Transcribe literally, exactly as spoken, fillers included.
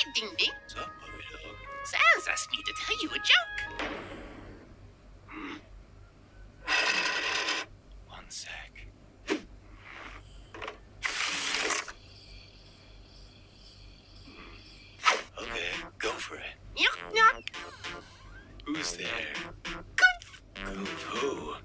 Ding Ding. What's up, puppy dog? Sans asked me to tell you a joke. One sec. Okay, go for it. Knock, knock. Who's there? Goof. Goof who?